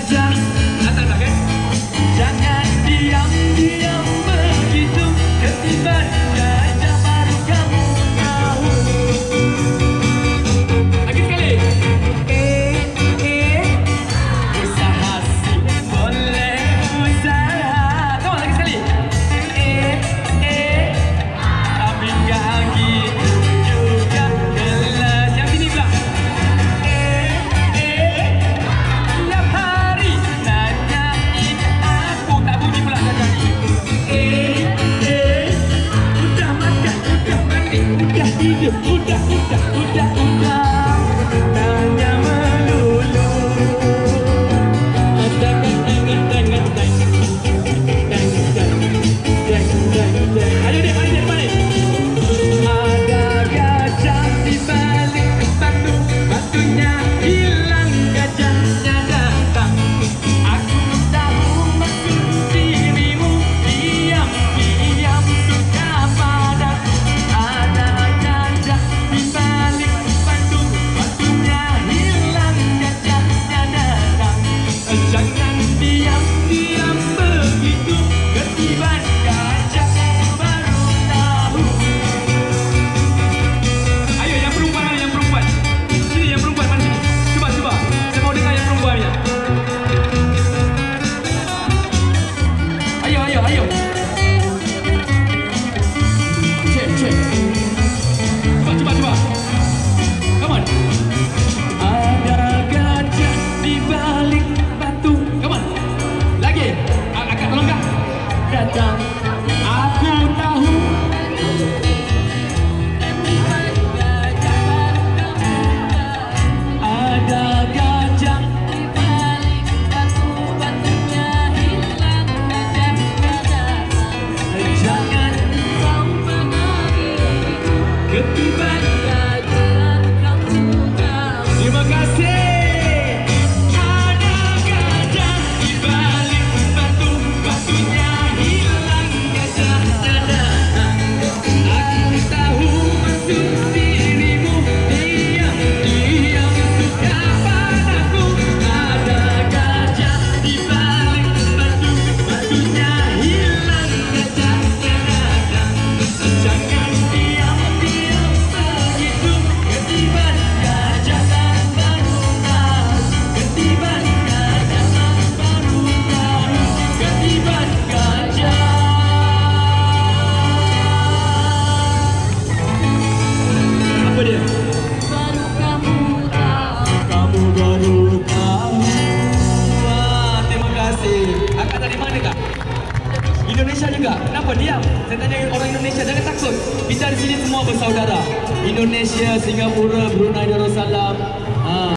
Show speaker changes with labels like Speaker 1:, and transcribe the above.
Speaker 1: gajah. Datang tak kan? Jangan diam-diam begitu, ketiban gajah baru kamu tahu. Lagi sekali. Usaha sih boleh usaha. Come on, lagi sekali. Tapi gak gitu juga kelas. Yang sini pula. Tiap hari nanyain aku, tak bunyi pula gajah ni. Udah makan, udah mandi, udah tidur, udah. Tanya melulu. Ayo deh, mari deh, mari. Ada gajah di balik batu, batunya hilang, gajahnya datang. Aku tahu maksud dirimu, diam-diam suka padaku. Ada gajah di balik batu, batunya hilang, gajahnya datang. Jangan diam-diam begitu, ketiban gajah baru tahu. Ayo yang perempuan mana, yang perempuan? Sini yang perempuan mana sini? Cuba. Saya mau dengar yang perempuan punya. Ayo. Cek. Cuba. Come on. Ada gajah di balik batu. Come on. Lagi. Agak melonggak. Datang. Aku tahu. Ada gajah di balik batu, batunya hilang, gajahnya datang. Jangan kau menangis, ketiban gajah kamu tahu. Terima kasih. Ada gajah di balik batu, batunya hilang, gajahnya datang. Aku tahu maksud dirimu, diam-diam suka padaku. Ada gajah di balik batu, batunya hilang, gajahnya datang. Jangan diam-diam begitu, ketiban gajah baru tahu. Ketiban gajah baru tahu. Ketiban gajah. Apa dia? Baru kamu tahu. Kamu baru tahu. Wah, terima kasih. Akak dari mana kak? Indonesia juga. Kenapa diam? Saya tanya orang Indonesia, jangan takut. Kita di sini semua bersaudara. Indonesia, Singapura, Brunei Darussalam.